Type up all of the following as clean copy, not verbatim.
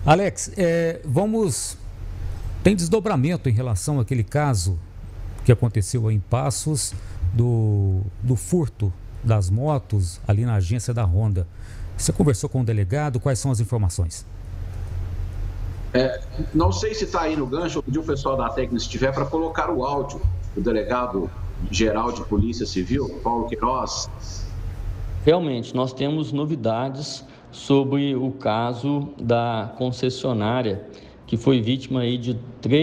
Alex, tem desdobramento em relação àquele caso que aconteceu em Passos do furto das motos ali na agência da Honda. Você conversou com o delegado? Quais são as informações? Não sei se está aí no gancho, eu pedi o pessoal da técnica, se tiver, para colocar o áudio do delegado geral de Polícia Civil, Paulo Queiroz. Realmente, nós temos novidades sobre o caso da concessionária que foi vítima aí de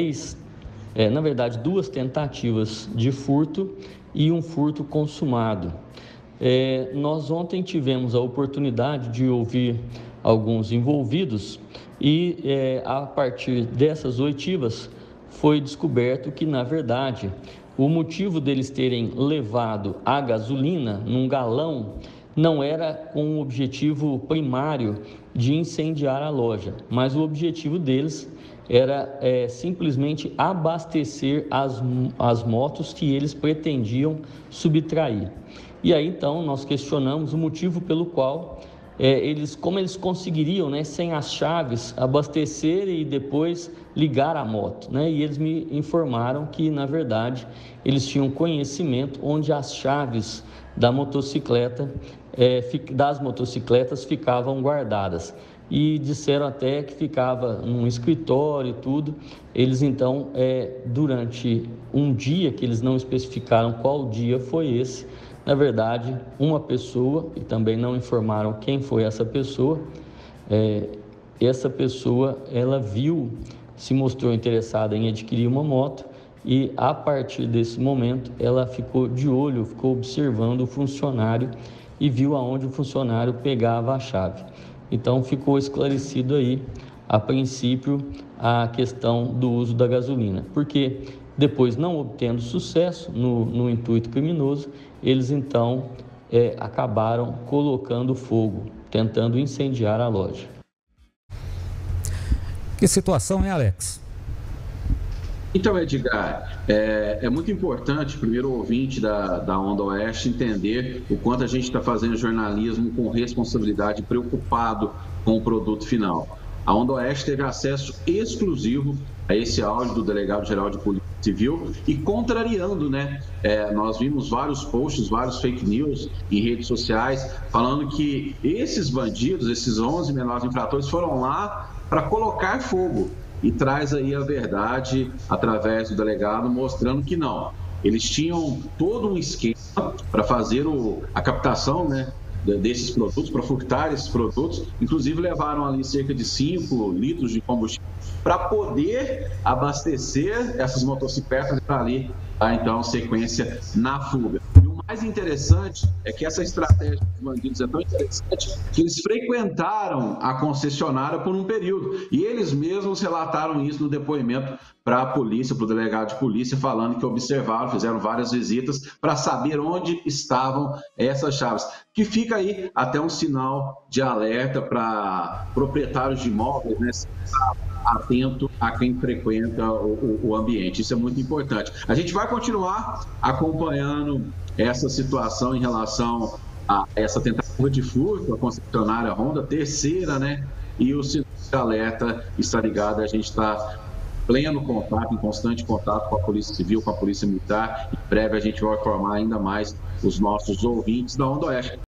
duas tentativas de furto e um furto consumado. Nós ontem tivemos a oportunidade de ouvir alguns envolvidos e a partir dessas oitivas foi descoberto que, na verdade, o motivo deles terem levado a gasolina num galão não era com o objetivo primário de incendiar a loja, mas o objetivo deles era simplesmente abastecer as motos que eles pretendiam subtrair. E aí então nós questionamos o motivo pelo qual como eles conseguiriam, sem as chaves, abastecer e depois ligar a moto, E eles me informaram que, na verdade, eles tinham conhecimento onde as chaves das motocicletas ficavam guardadas. E disseram até que ficava num escritório e tudo. Eles então, durante um dia, que eles não especificaram qual dia foi esse, na verdade, uma pessoa, e também não informaram quem foi essa pessoa, ela se mostrou interessada em adquirir uma moto e, a partir desse momento, ela ficou de olho, ficou observando o funcionário e viu aonde o funcionário pegava a chave. Então, ficou esclarecido aí, a princípio, a questão do uso da gasolina, porque depois, não obtendo sucesso no intuito criminoso, eles então acabaram colocando fogo, tentando incendiar a loja. Que situação, hein, Alex? Então, Edgar, é muito importante, primeiro, o ouvinte da Onda Oeste entender o quanto a gente está fazendo jornalismo com responsabilidade, preocupado com o produto final. A Onda Oeste teve acesso exclusivo a esse áudio do delegado-geral de Polícia Civil e contrariando, nós vimos vários posts, vários fake news em redes sociais falando que esses bandidos, esses 11 menores infratores foram lá para colocar fogo. E traz aí a verdade através do delegado, mostrando que não. Eles tinham todo um esquema para fazer a captação, desses produtos, para furtar esses produtos. Inclusive levaram ali cerca de 5 litros de combustível para poder abastecer essas motocicletas para ali, então, sequência na fuga. E o mais interessante é que essa estratégia dos bandidos é tão interessante que eles frequentaram a concessionária por um período e eles mesmos relataram isso no depoimento para a polícia, para o delegado de polícia, falando que observaram, fizeram várias visitas para saber onde estavam essas chaves, que fica aí até um sinal de alerta para proprietários de imóveis, atento a quem frequenta o ambiente. Isso é muito importante. A gente vai continuar acompanhando essa situação em relação a essa tentativa de furto, a concessionária Honda, terceira, e o sinal de alerta está ligado. A gente está pleno contato, em constante contato com a Polícia Civil, com a Polícia Militar. Em breve a gente vai informar ainda mais os nossos ouvintes da Onda Oeste.